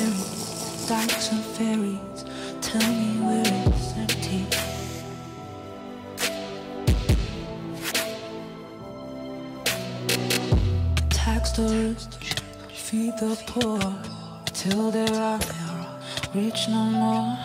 fairies, dykes and fairies, tell me where it's empty. Tax the rich, feed the poor, till there are rich no more.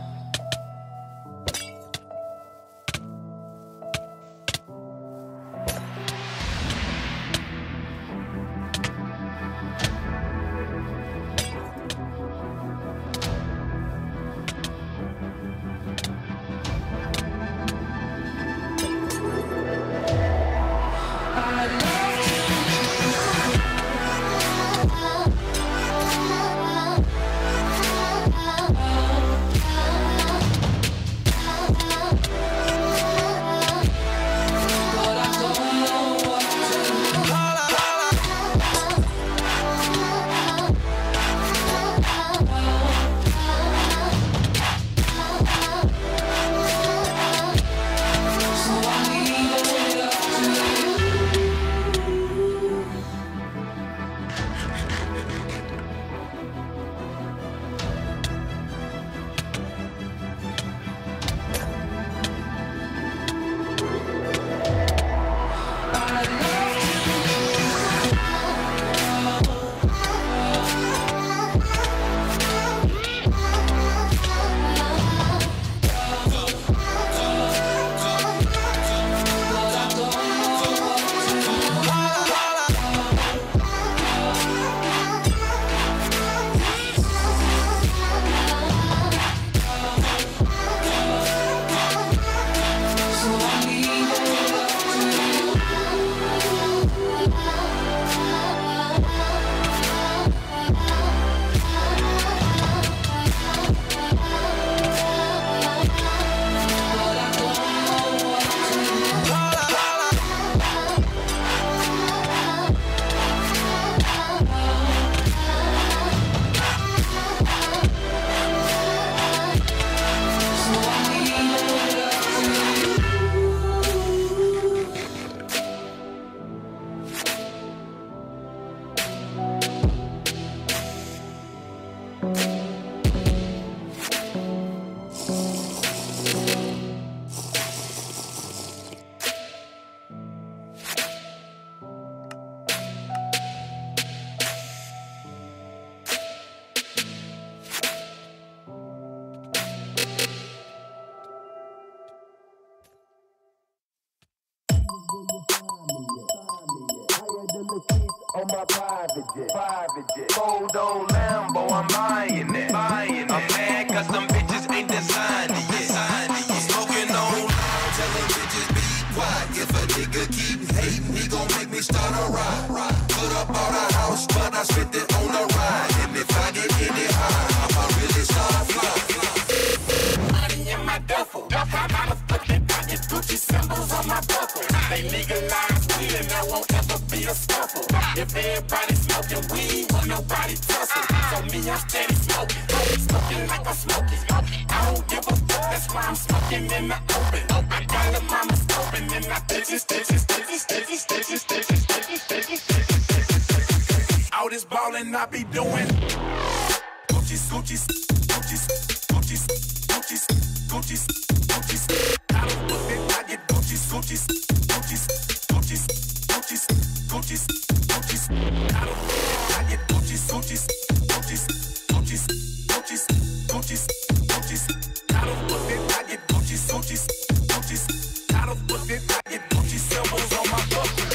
On my private jet, Fold on Lambo, I'm buying it. I'm mad cause them bitches ain't designed it yet. Smoking on loud, telling bitches be quiet. If a nigga keep hating, he gon' make me start a ride. Put up on a house, but I spent it on a ride. And if I get any high, I'ma really start flying. Money in my duffel, I motherfucking pocket Gucci symbols on my buckle. They legalize weed and there won't ever be a scuffle. If everybody smoking weed, won't nobody tussle. So me, I'm steady smoking, smoking like I'm smoking. I don't give a fuck, that's why I'm smoking in the open. I got a mama scoping and I stitches. All this ballin' I be doing. Gucci. I don't look it, I get Gucci. I don't look it, I get Gucci. I don't look it, I get Gucci. I don't look it, I get Gucci symbols on my buckle.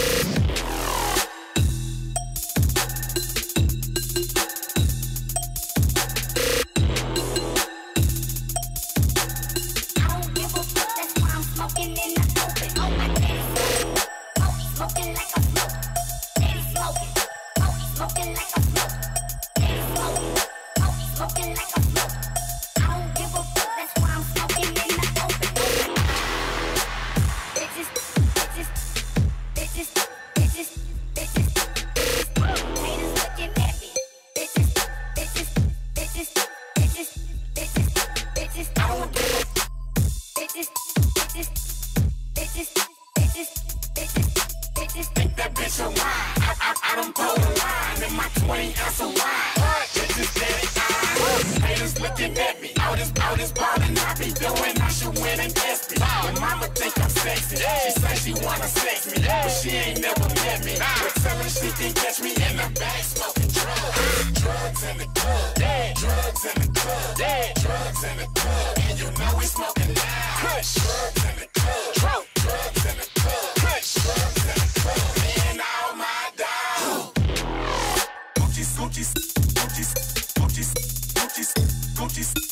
looking at me. All this ballin' I be doing, I should win and test me. But mama think I'm sexy. She say she wanna sex me, but she ain't never met me. But tell her she can catch me in the back smoking drugs. Drugs in the club. Drugs in the club. Drugs in the club. And you know we smoking loud. Drugs in the club. Drugs in the club. Drugs in the club. Me and all my dogs. Gucci, Gucci, Gucci, Gucci, Gucci, Gucci.